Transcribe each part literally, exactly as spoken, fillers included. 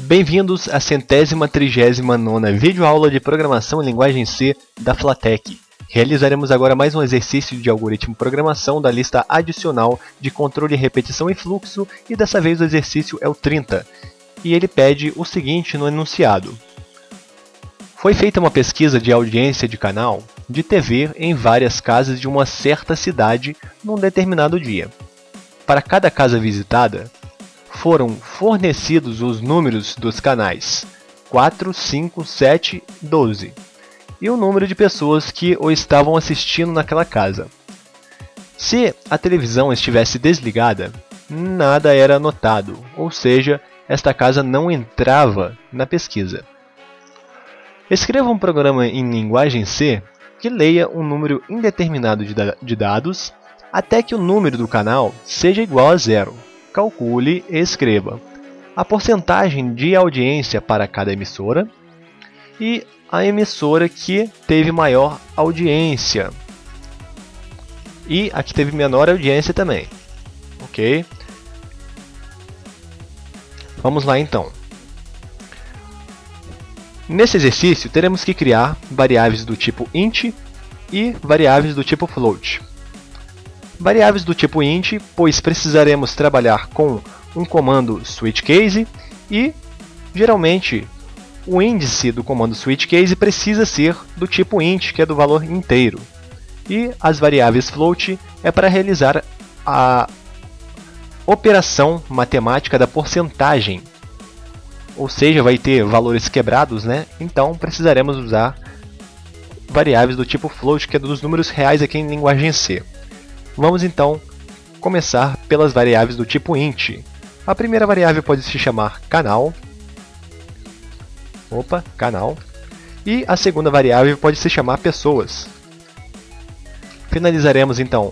Bem-vindos à centésima trigésima nona videoaula de programação em linguagem C da Flatech. Realizaremos agora mais um exercício de algoritmo programação da lista adicional de controle, repetição e fluxo, e dessa vez o exercício é o trinta. E ele pede o seguinte no enunciado. Foi feita uma pesquisa de audiência de canal de T V em várias casas de uma certa cidade num determinado dia. Para cada casa visitada, foram fornecidos os números dos canais quatro, cinco, sete, doze e o número de pessoas que o estavam assistindo naquela casa. Se a televisão estivesse desligada, nada era anotado, ou seja, esta casa não entrava na pesquisa. Escreva um programa em linguagem C que leia um número indeterminado de, da de dados até que o número do canal seja igual a zero. Calcule e escreva a porcentagem de audiência para cada emissora e a emissora que teve maior audiência e a que teve menor audiência também. Ok? Vamos lá então. Nesse exercício teremos que criar variáveis do tipo int e variáveis do tipo float. Variáveis do tipo int, pois precisaremos trabalhar com um comando switchCase e, geralmente, o índice do comando switchCase precisa ser do tipo int, que é do valor inteiro. E as variáveis float é para realizar a operação matemática da porcentagem. Ou seja, vai ter valores quebrados, né? Então precisaremos usar variáveis do tipo float, que é dos números reais aqui em linguagem C. Vamos então começar pelas variáveis do tipo int. A primeira variável pode se chamar canal. Opa, canal. E a segunda variável pode se chamar pessoas. Finalizaremos então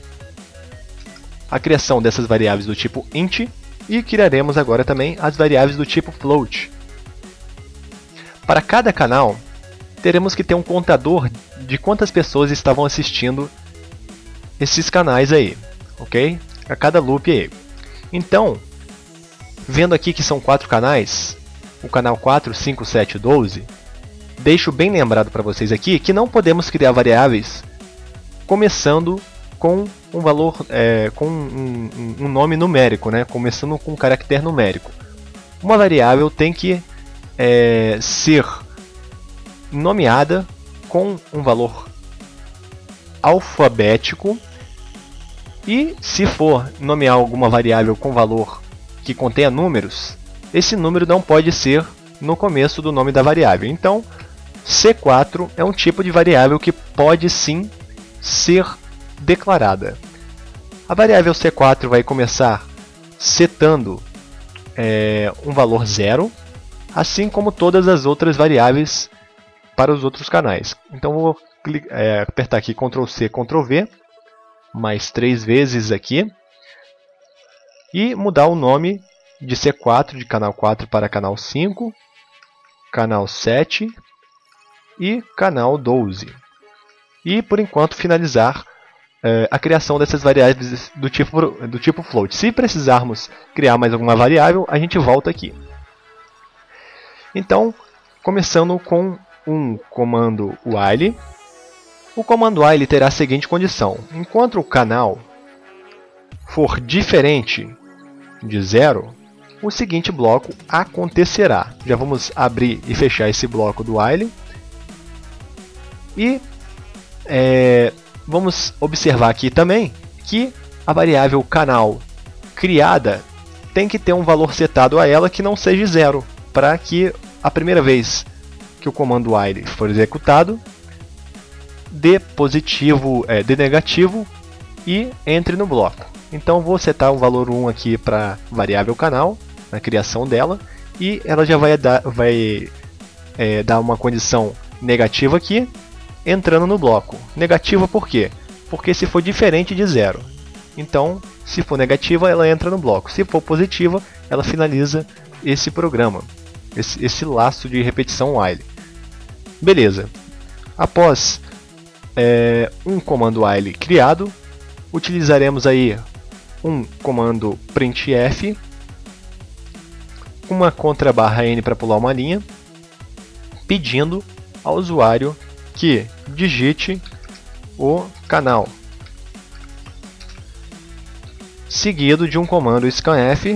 a criação dessas variáveis do tipo int e criaremos agora também as variáveis do tipo float. Para cada canal, teremos que ter um contador de quantas pessoas estavam assistindo esses canais aí, ok? A cada loop aí. Então, vendo aqui que são quatro canais, o canal quatro, cinco, sete, doze, deixo bem lembrado para vocês aqui que não podemos criar variáveis começando com um valor, é, com um, um, um nome numérico, né? Começando com um caractere numérico. Uma variável tem que é, ser nomeada com um valor alfabético. E se for nomear alguma variável com valor que contenha números, esse número não pode ser no começo do nome da variável. Então, C quatro é um tipo de variável que pode sim ser declarada. A variável C quatro vai começar setando é, um valor zero, assim como todas as outras variáveis para os outros canais. Então, vou é, apertar aqui control C, control V, mais três vezes aqui, e mudar o nome de C quatro, de canal quatro para canal cinco, canal sete e canal doze. E por enquanto finalizar eh, a criação dessas variáveis do tipo, do tipo float. Se precisarmos criar mais alguma variável, a gente volta aqui. Então, começando com um comando while. O comando while terá a seguinte condição: enquanto o canal for diferente de zero, o seguinte bloco acontecerá. Já vamos abrir e fechar esse bloco do while. E é, vamos observar aqui também que a variável canal criada tem que ter um valor setado a ela que não seja zero, para que a primeira vez que o comando while for executado, dê positivo, é, dê negativo e entre no bloco. Então vou setar o valor um aqui para variável canal, na criação dela, e ela já vai dar, vai, é, dar uma condição negativa aqui, entrando no bloco. Negativa por quê? Porque se for diferente de zero. Então, se for negativa, ela entra no bloco. Se for positiva, ela finaliza esse programa, esse, esse laço de repetição while. Beleza. Após É, um comando while criado, utilizaremos aí um comando printf uma contra barra N para pular uma linha, pedindo ao usuário que digite o canal, seguido de um comando scanf,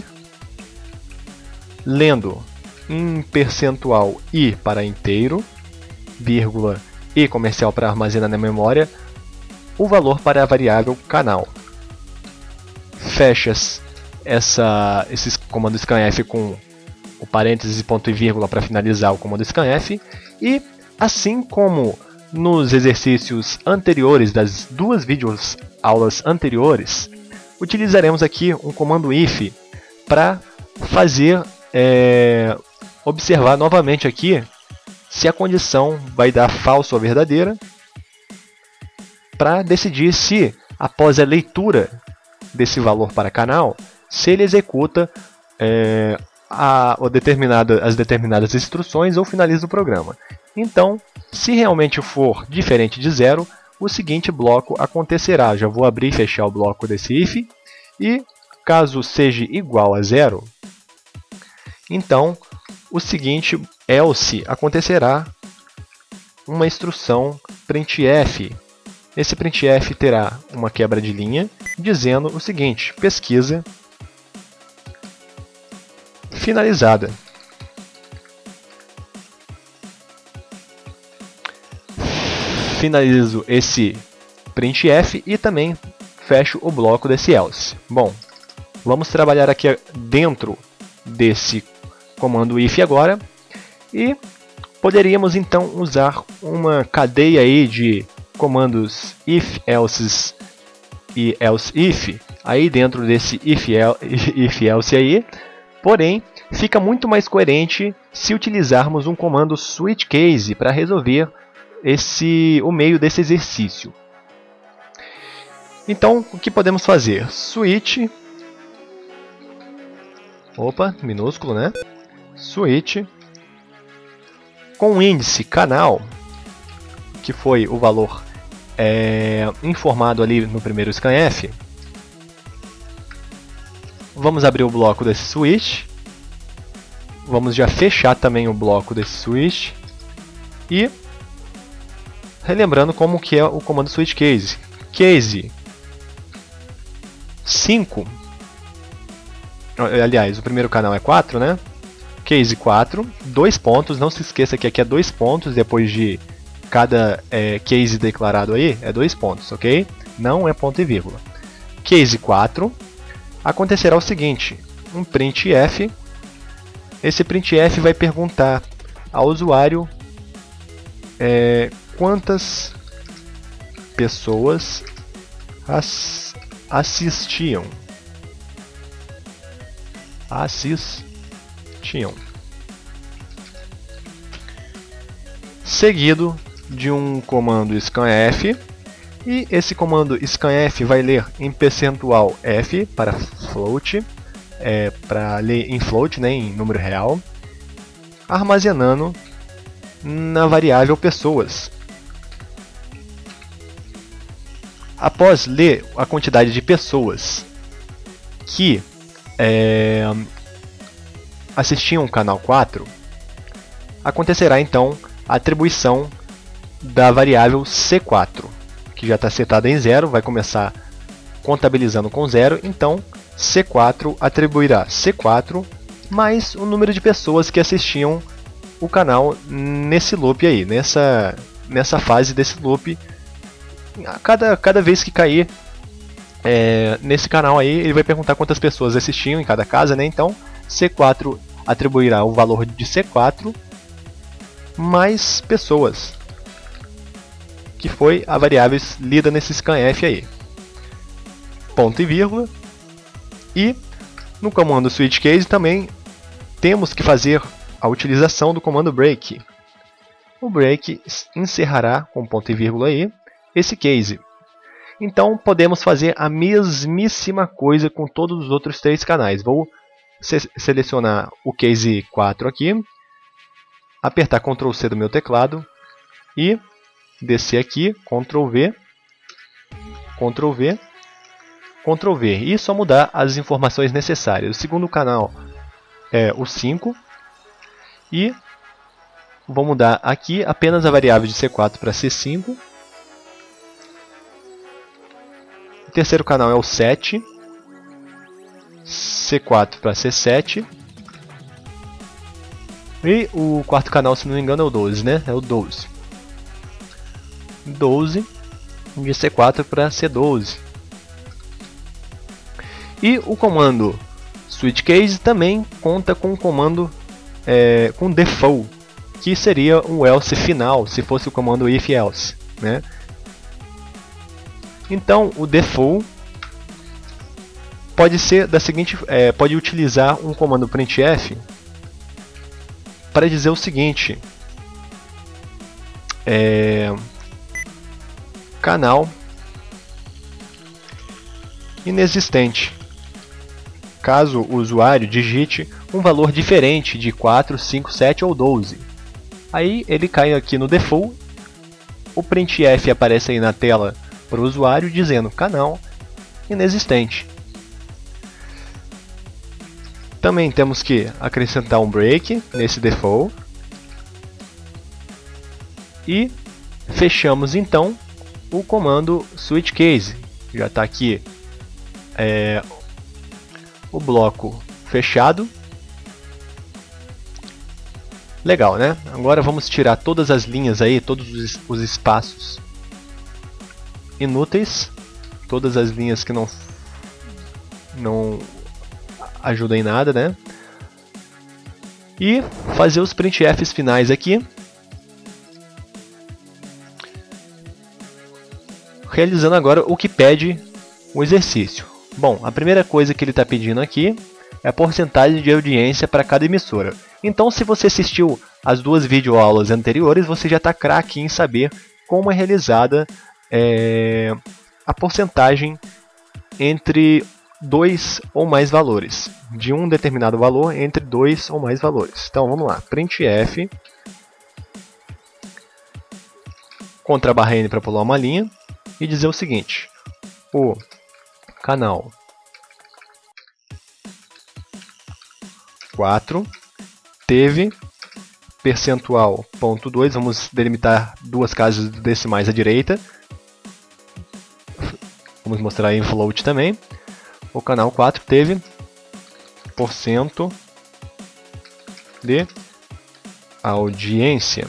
lendo em percentual i para inteiro, vírgula e comercial para armazenar na memória, o valor para a variável canal. Fecha essa, esse comando scanf com o parênteses, ponto e vírgula para finalizar o comando scanf, e assim como nos exercícios anteriores das duas vídeos aulas anteriores, utilizaremos aqui um comando if para fazer é, observar novamente aqui se a condição vai dar falso ou verdadeira, para decidir se, após a leitura desse valor para canal, se ele executa é, a, a determinada, as determinadas instruções ou finaliza o programa. Então, se realmente for diferente de zero, o seguinte bloco acontecerá. Já vou abrir e fechar o bloco desse if, e caso seja igual a zero, então o seguinte else acontecerá uma instrução printf. Esse printf terá uma quebra de linha dizendo o seguinte: pesquisa finalizada. Finalizo esse printf e também fecho o bloco desse else. Bom, vamos trabalhar aqui dentro desse comando if agora, e poderíamos então usar uma cadeia aí de comandos if, else e else if aí dentro desse if, if else aí, porém fica muito mais coerente se utilizarmos um comando switch case para resolver esse, o meio desse exercício. Então, o que podemos fazer? Switch, opa, minúsculo, né? Switch com o índice canal, que foi o valor é, informado ali no primeiro scanf. Vamos abrir o bloco desse switch. Vamos já fechar também o bloco desse switch. E relembrando como que é o comando switch case. Case cinco. Aliás, o primeiro canal é quatro, né? Case quatro, dois pontos. Não se esqueça que aqui é dois pontos depois de cada é, case declarado aí, é dois pontos, ok? Não é ponto e vírgula. Case quatro, acontecerá o seguinte: um printf. Esse printf vai perguntar ao usuário é, quantas pessoas as, assistiam. Assistiam. Seguido de um comando scanf, e esse comando scanf vai ler em percentual f para float, é, para ler em float, né, em número real, armazenando na variável pessoas. Após ler a quantidade de pessoas que é, assistiam o canal quatro, acontecerá então a atribuição da variável c quatro, que já está setada em zero, vai começar contabilizando com zero, então c quatro atribuirá c quatro mais o número de pessoas que assistiam o canal nesse loop aí, nessa, nessa fase desse loop. A cada, cada vez que cair é, nesse canal aí, ele vai perguntar quantas pessoas assistiam em cada casa, né? Então c quatro atribuirá o valor de c quatro mais pessoas, que foi a variável lida nesse scanf aí. Ponto e vírgula. E no comando switch case também temos que fazer a utilização do comando break. O break encerrará com ponto e vírgula aí esse case. Então podemos fazer a mesmíssima coisa com todos os outros três canais. Vou se selecionar o case quatro aqui, apertar control C do meu teclado e descer aqui, control V, control V, control V, e só mudar as informações necessárias. O segundo canal é o cinco. E vou mudar aqui apenas a variável de C quatro para C cinco. O terceiro canal é o sete. C quatro para C sete. E o quarto canal, se não me engano, é o doze, né? É o doze. doze de C quatro para C doze. E o comando switchCase também conta com o comando é, com default, que seria um else final, se fosse o comando if else, né? Então o default pode ser da seguinte, é, pode utilizar um comando printf para dizer o seguinte: é, canal inexistente, caso o usuário digite um valor diferente de quatro, cinco, sete ou doze. Aí ele cai aqui no default, o printf aparece aí na tela para o usuário dizendo canal inexistente. Também temos que acrescentar um break nesse default. E fechamos então o comando switchCase. Já está aqui é, o bloco fechado. Legal, né? Agora vamos tirar todas as linhas aí, todos os, os espaços inúteis, todas as linhas que não não ajuda em nada, né? E fazer os printfs finais aqui, realizando agora o que pede o exercício. Bom, a primeira coisa que ele está pedindo aqui é a porcentagem de audiência para cada emissora. Então, se você assistiu as duas videoaulas anteriores, você já está craque em saber como é realizada é, a porcentagem entre dois ou mais valores, de um determinado valor entre dois ou mais valores. Então vamos lá, printf contra a barra N para pular uma linha e dizer o seguinte: o canal quatro teve percentual ponto dois, vamos delimitar duas casas decimais à direita, vamos mostrar em float também. O canal quatro teve porcento de audiência,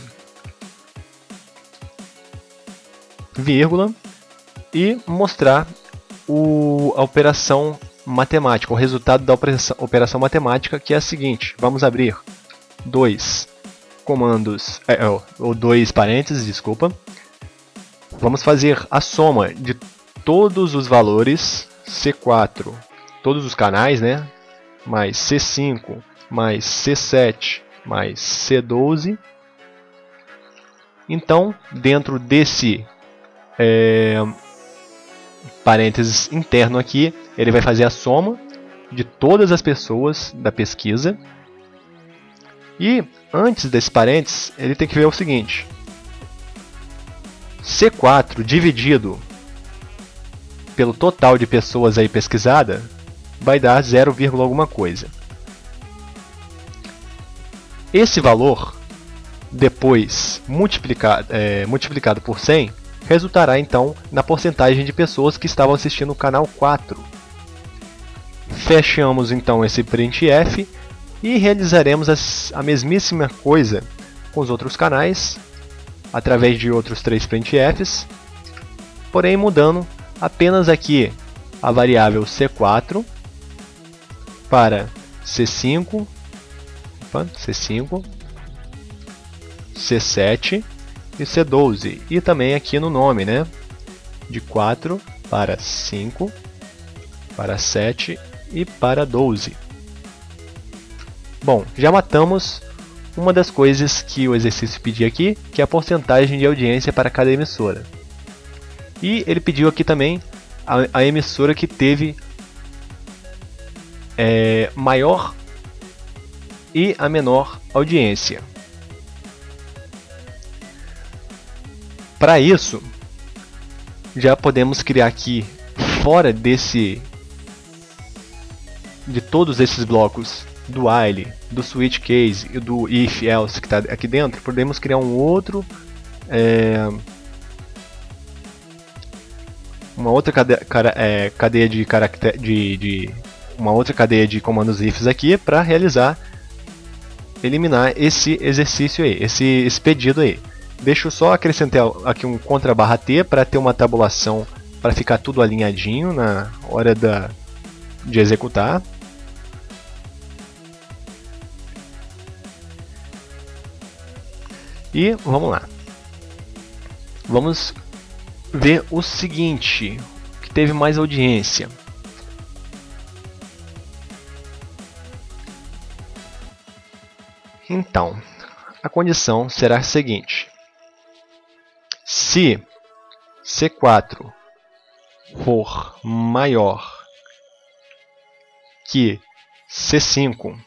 vírgula, e mostrar o, a operação matemática, o resultado da operação, operação matemática, que é a seguinte: vamos abrir dois comandos, é, ou dois parênteses, desculpa. Vamos fazer a soma de todos os valores C quatro, todos os canais, né? Mais C cinco, mais C sete, mais C doze. Então, dentro desse é, parênteses interno aqui, ele vai fazer a soma de todas as pessoas da pesquisa. E antes desse parênteses, ele tem que ver o seguinte: C quatro dividido pelo total de pessoas aí pesquisada vai dar zero, alguma coisa. Esse valor, depois multiplicado, é, multiplicado por cem, resultará então na porcentagem de pessoas que estavam assistindo o canal quatro. Fechamos então esse printf e realizaremos as, a mesmíssima coisa com os outros canais, através de outros três printfs, porém mudando apenas aqui a variável C quatro para C cinco, opa, C cinco, C sete e C doze, e também aqui no nome, né, de quatro para cinco, para sete e para doze. Bom, já matamos uma das coisas que o exercício pedia aqui, que é a porcentagem de audiência para cada emissora. E ele pediu aqui também a, a emissora que teve é, maior e a menor audiência. Para isso, já podemos criar aqui, fora desse, de todos esses blocos do while, do switch case e do if else que está aqui dentro, podemos criar um outro é, uma outra cadeia, cara, é, cadeia de caractere, de, de uma outra cadeia de comandos ifs aqui para realizar, eliminar esse exercício aí, esse, esse pedido aí. Deixa eu só acrescentar aqui um contra barra T para ter uma tabulação, para ficar tudo alinhadinho na hora da, de executar. E vamos lá. Vamos ver o seguinte, que teve mais audiência. Então, a condição será a seguinte: se C quatro for maior que C cinco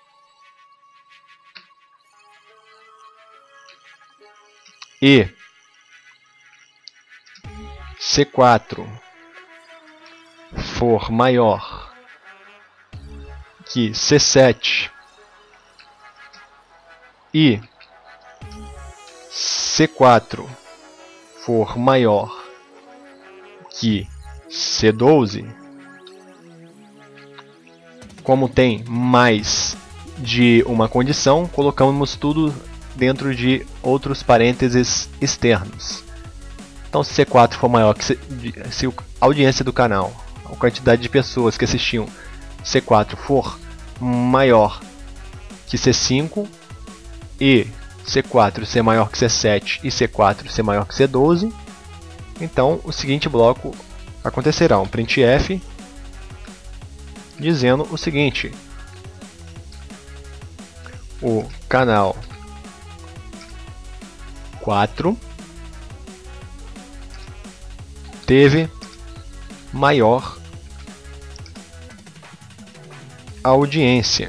e C quatro for maior que C sete e C quatro for maior que C doze, como tem mais de uma condição, colocamos tudo dentro de outros parênteses externos. Então, se C quatro for maior que C, se a audiência do canal, a quantidade de pessoas que assistiam C quatro for maior que C cinco e C quatro ser maior que C sete e C quatro ser maior que C doze, então o seguinte bloco acontecerá: um printf dizendo o seguinte: o canal quatro teve maior audiência.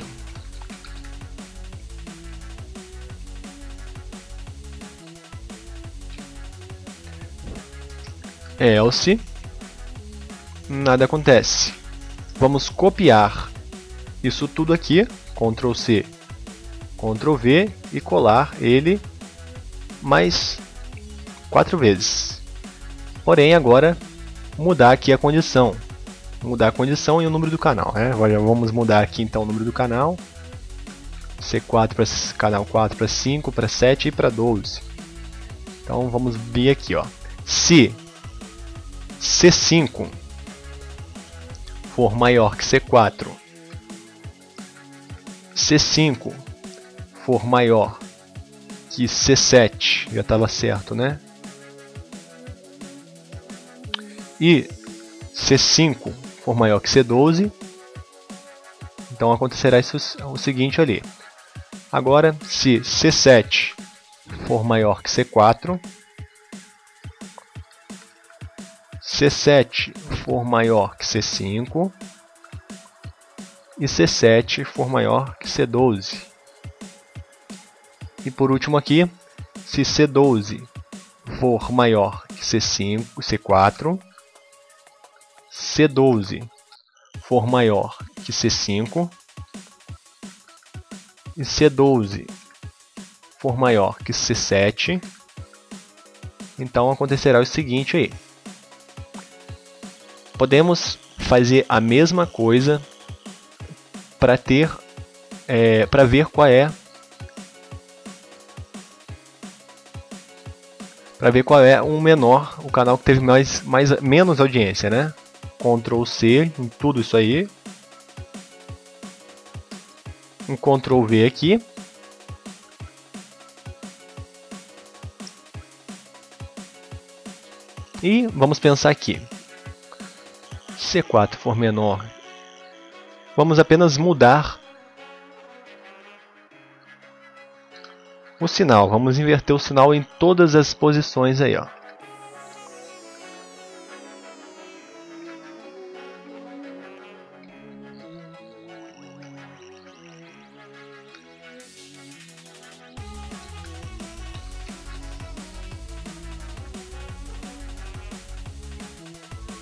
Else, nada acontece. Vamos copiar isso tudo aqui, control C, control V, e colar ele mais quatro vezes. Porém, agora mudar aqui a condição, mudar a condição e o número do canal, né? Agora vamos mudar aqui então o número do canal, C quatro para canal quatro para cinco, para sete e para doze. Então vamos ver aqui, ó. Se C cinco for maior que C quatro, C cinco for maior que C sete, já estava certo, né? E C cinco for maior que C doze, então acontecerá isso, o seguinte ali. Agora, se C sete for maior que C quatro, C sete for maior que C cinco e C sete for maior que C doze. E por último aqui, se C doze for maior que C cinco, C quatro, C doze for maior que C cinco e C doze for maior que C sete, então acontecerá o seguinte aí. Podemos fazer a mesma coisa para ter, é, para ver qual é, para ver qual é o menor, o canal que teve mais, mais menos audiência, né? control C em tudo isso aí, um control V aqui, e vamos pensar aqui. Se C quatro for menor, vamos apenas mudar o sinal. Vamos inverter o sinal em todas as posições aí, ó.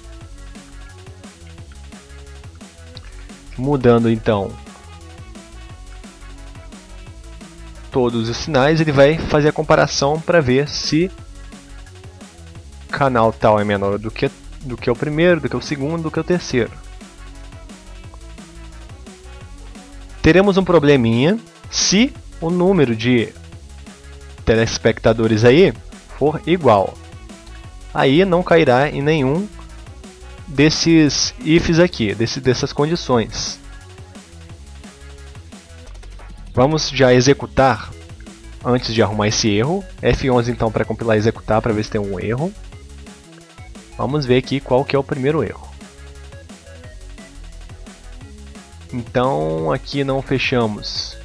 Mudando então todos os sinais, ele vai fazer a comparação para ver se canal tal é menor do que, do que o primeiro, do que o segundo, do que o terceiro. Teremos um probleminha se o número de telespectadores aí for igual. Aí não cairá em nenhum desses ifs aqui, desse, dessas condições. Vamos já executar antes de arrumar esse erro. F onze então para compilar e executar para ver se tem um erro. Vamos ver aqui qual que é o primeiro erro. Então aqui não fechamos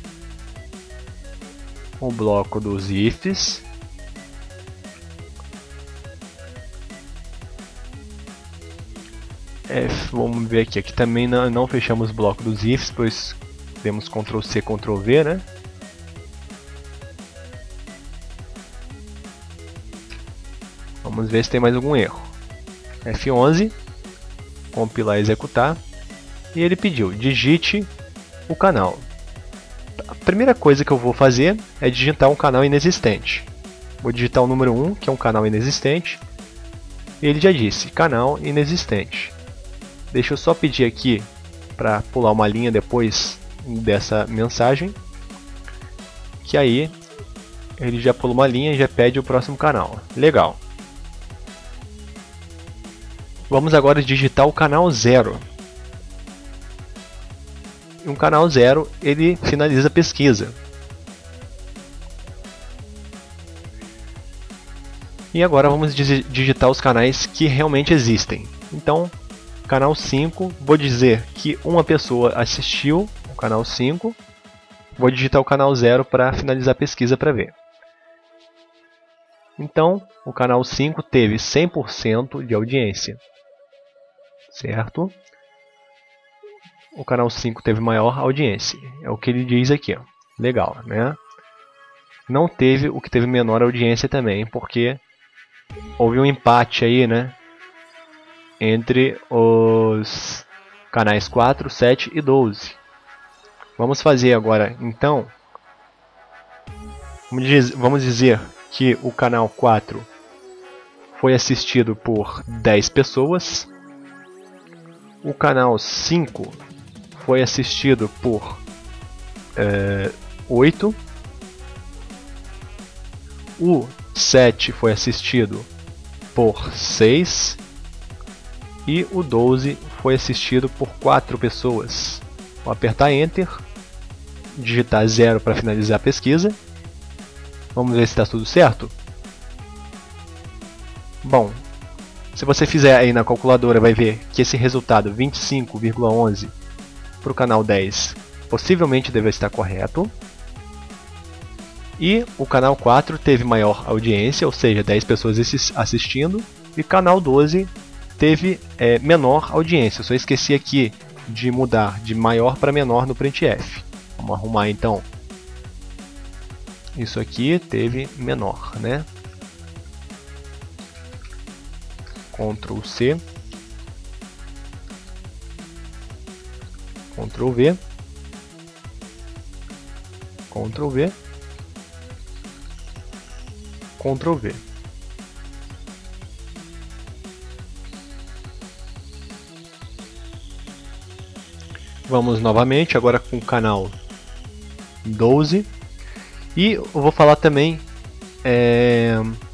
o bloco dos ifs. F, vamos ver aqui, aqui também não, não fechamos o bloco dos ifs, pois temos control C, control V, né? Vamos ver se tem mais algum erro. F onze, compilar e executar, e ele pediu, digite o canal. A primeira coisa que eu vou fazer é digitar um canal inexistente. Vou digitar o número um, que é um canal inexistente, e ele já disse, canal inexistente. Deixa eu só pedir aqui para pular uma linha depois dessa mensagem, que aí ele já pula uma linha e já pede o próximo canal. Legal. Vamos agora digitar o canal zero. Um canal zero, ele finaliza a pesquisa. E agora vamos digitar os canais que realmente existem. Então, canal cinco, vou dizer que uma pessoa assistiu o canal cinco. Vou digitar o canal zero para finalizar a pesquisa para ver. Então, o canal cinco teve cem por cento de audiência. Certo? O canal cinco teve maior audiência. É o que ele diz aqui. Ó. Legal, né? Não teve o que teve menor audiência também, porque houve um empate aí, né? Entre os canais quatro, sete e doze. Vamos fazer agora, então, vamos dizer que o canal quatro foi assistido por dez pessoas, o canal cinco foi assistido por é, oito, o sete foi assistido por seis, e o doze foi assistido por quatro pessoas. Vou apertar Enter, digitar zero para finalizar a pesquisa. Vamos ver se está tudo certo. Bom, se você fizer aí na calculadora, vai ver que esse resultado vinte e cinco vírgula onze para o canal dez possivelmente deve estar correto. E o canal quatro teve maior audiência, ou seja, dez pessoas assistindo, e o canal doze teve é, menor audiência. Eu só esqueci aqui de mudar de maior para menor no printf. Vamos arrumar então. Isso aqui teve menor, né? control C, control V, control V, control V. Vamos novamente, agora com o canal doze. E eu vou falar também... É...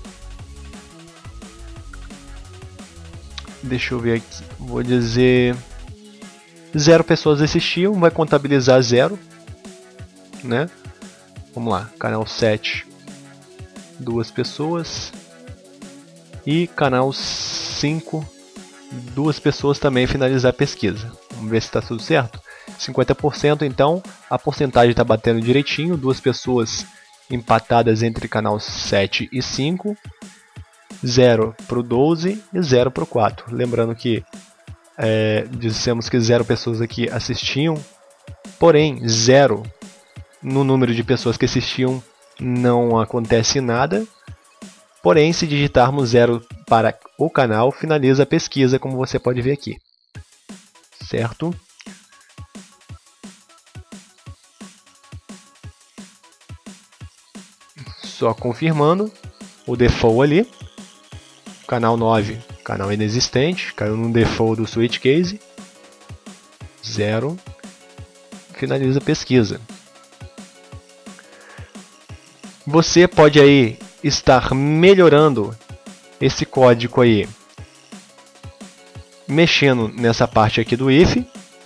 Deixa eu ver aqui. Vou dizer... Zero pessoas assistiam, vai contabilizar zero. Né? Vamos lá, canal sete. Duas pessoas. E canal cinco. Duas pessoas também finalizar a pesquisa. Vamos ver se está tudo certo. cinquenta por cento, então a porcentagem está batendo direitinho. Duas pessoas empatadas entre canal sete e cinco. zero para o doze e zero para o quatro. Lembrando que é, dissemos que zero pessoas aqui assistiam. Porém, zero no número de pessoas que assistiam não acontece nada. Porém, se digitarmos zero para o canal, finaliza a pesquisa, como você pode ver aqui. Certo? Só confirmando o default ali. Canal nove, canal inexistente, caiu no default do switch case. Zero. Finaliza a pesquisa. Você pode aí estar melhorando esse código aí, mexendo nessa parte aqui do if,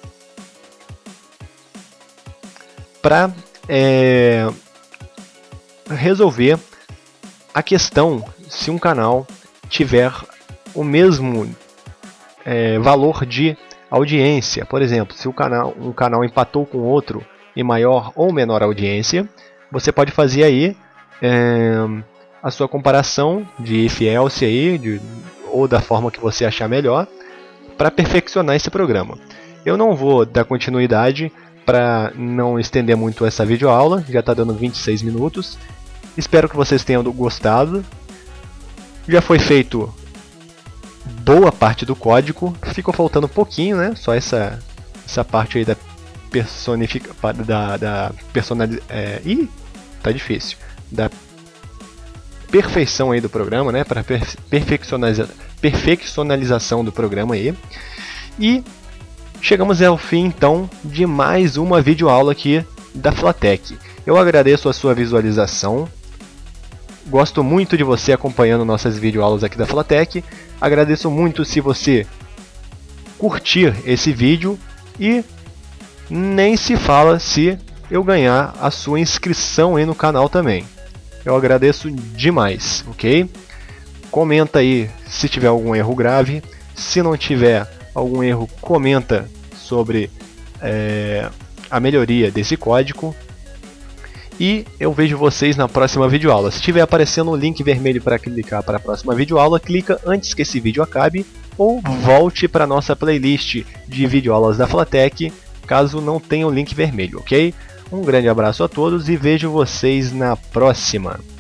para é, resolver a questão se um canal tiver o mesmo é, valor de audiência. Por exemplo, se o canal, um canal empatou com outro em maior ou menor audiência, você pode fazer aí é, a sua comparação de if-else aí, de, ou da forma que você achar melhor, para perfeccionar esse programa. Eu não vou dar continuidade para não estender muito essa videoaula, já está dando vinte e seis minutos. Espero que vocês tenham gostado. Já foi feito boa parte do código, ficou faltando um pouquinho, né? Só essa, essa parte aí da personifica, da, da personalidade. É, ih, tá difícil. Da perfeição aí do programa, né? Para perfeccionaliza, perfeccionalização do programa aí. E chegamos ao fim então de mais uma videoaula aqui da Flatech. Eu agradeço a sua visualização. Gosto muito de você acompanhando nossas videoaulas aqui da Flatech. Agradeço muito se você curtir esse vídeo e nem se fala se eu ganhar a sua inscrição aí no canal também. Eu agradeço demais, ok? Comenta aí se tiver algum erro grave. Se não tiver algum erro, comenta sobre é, a melhoria desse código. E eu vejo vocês na próxima videoaula. Se estiver aparecendo um link vermelho para clicar para a próxima videoaula, clica antes que esse vídeo acabe, ou volte para a nossa playlist de videoaulas da Flatech, caso não tenha o link vermelho, ok? Um grande abraço a todos e vejo vocês na próxima.